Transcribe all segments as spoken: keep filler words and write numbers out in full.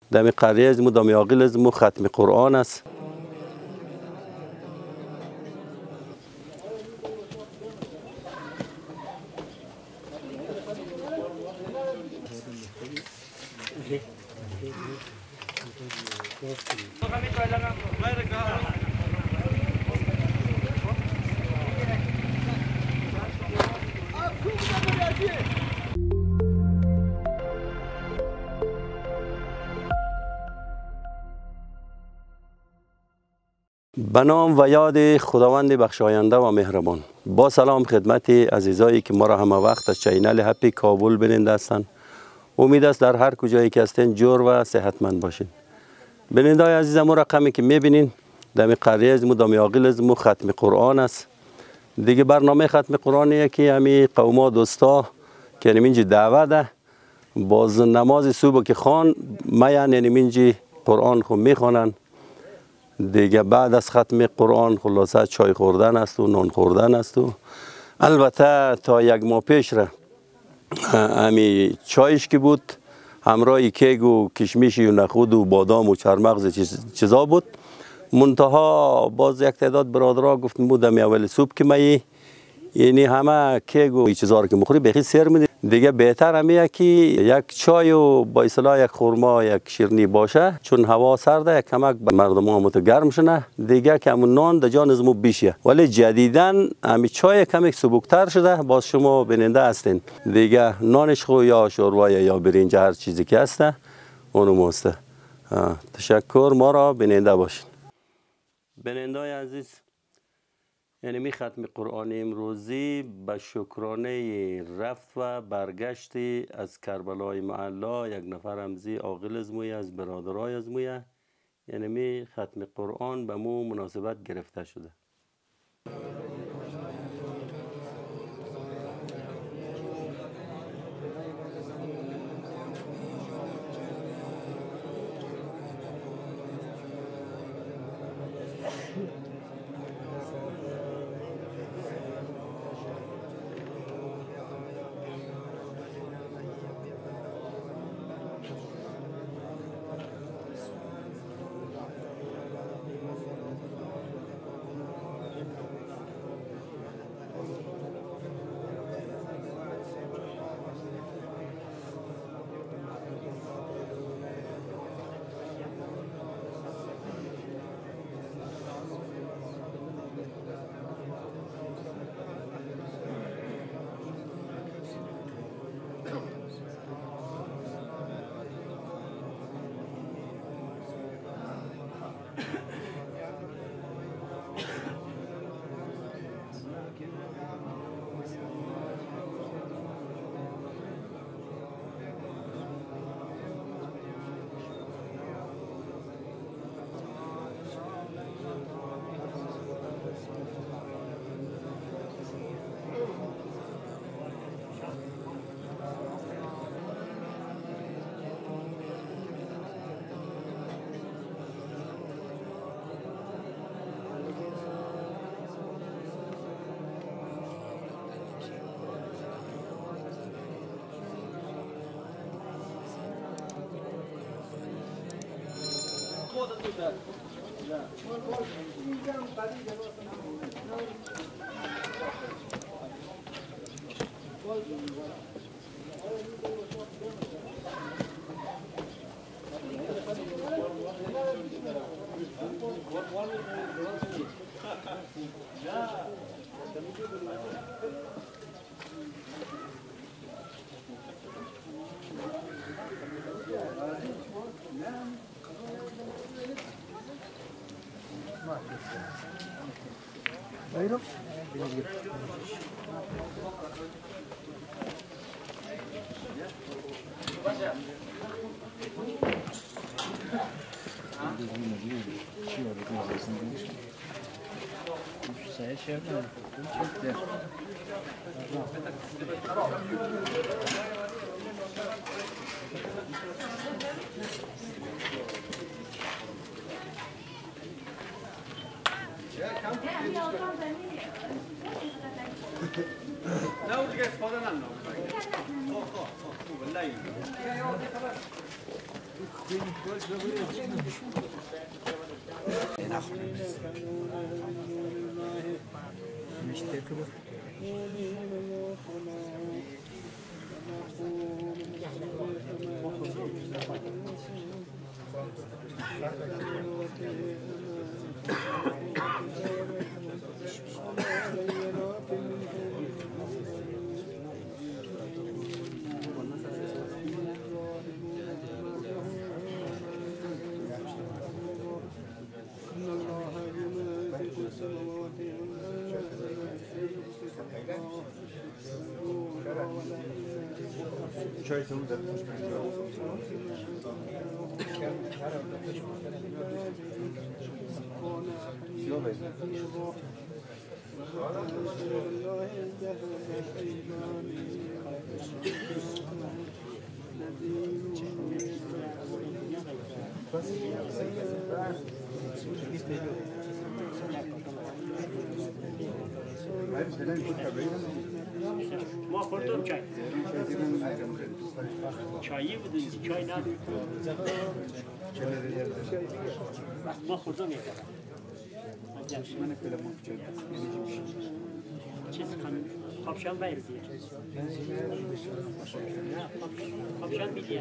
دمی قریه از مو دمی عاقل از مو ختم قرآن است. به نام و یاد خداوند بخشاینده و مهربان. با سلام خدمت عزیزایی که ما را همه وقت از چینل هپی کابل بیننده هستند. امید است در هر کجایی که هستین جور و صحتمند باشین. بیننده های عزیز، ما رقمی که میبینین دمی قریه از مو دمی عاقل از مو ختم قرآن است. دیگه برنامه ختم قرآنیه که همی قوما دوستا که اینجا دعوت باز نماز صبح که خوان میان اینجا قرآن خو میخوانن. دیگه بعد از ختم قرآن خلاصه چای خوردن است و نان خوردن است و البته تا یک ماه پیش را امی چایش که بود همراه کیک و کشمیشی و نخود و بادام و چرمغز چیزا بود. منتها باز یک تعداد برادرها گفتن بودم اول صبح که می یعنی همه کیک و چیزا رو که مخوری بخی سر میدی، دیگه بهتر همیه که یک چای و با اصطلاح یک خورما یک شیرنی باشه، چون هوا سرده یک کمک به مردم ها متگرم شنه. دیگه که همون نان در جان از مو بیشه، ولی جدیدن همی چای کمی سبکتر شده. باز شما بیننده هستین دیگه نانش خو یا شوروا یا برنج هر چیزی که هسته اونو موسته. تشکر، ما را بیننده باشین. بیننده های عزیز، یعنی می ختم قرآن امروزی به شکرانه رفت و برگشتی از کربلای معلا یک نفر همزی عاقل از مویه از برادرای از مویه، یعنی می ختم قرآن به مو مناسبت گرفته شده. Buyurun. Saya siapa? لا ودي استفادة منه. خو خو خو بالله. ما خوردم چای چایی بود چای نه ما خوردم یک چیز خان خوابشان بایر دیگه خوابشان میدیه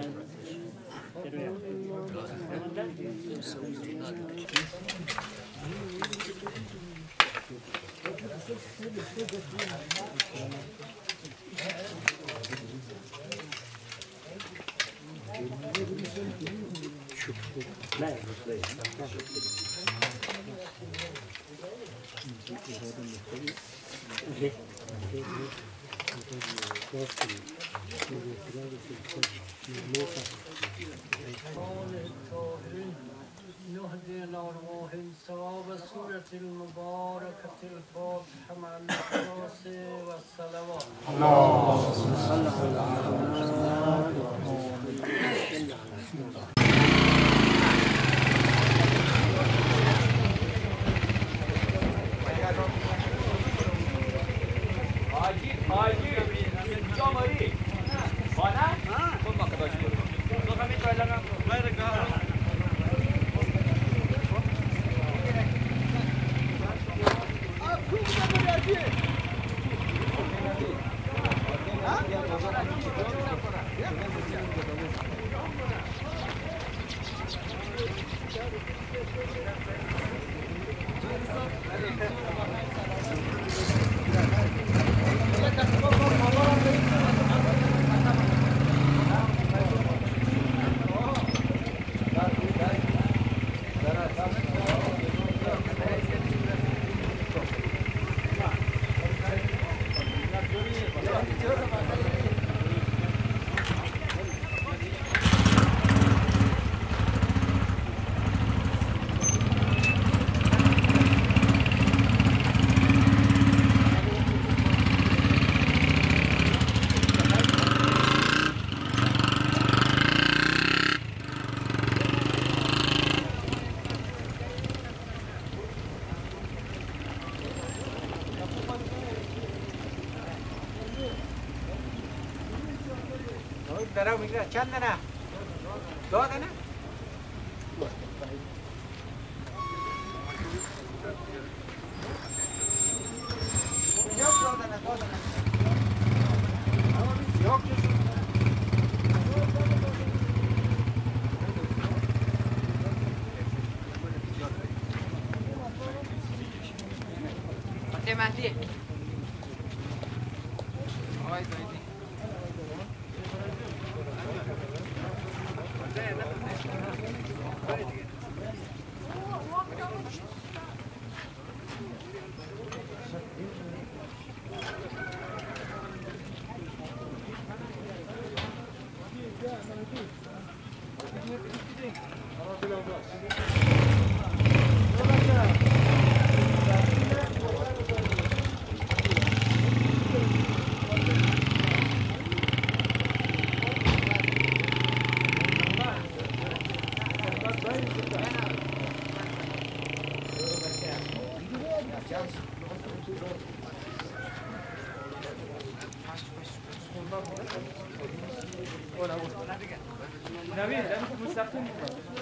لا نهدي الأرواح الثواب سورة المباركة الفاتحة مع الإخلاص والصلوات. اللهم صل درو میگه چند نه دو نه مهدی آقای زیدی Hola, نوید مستقیم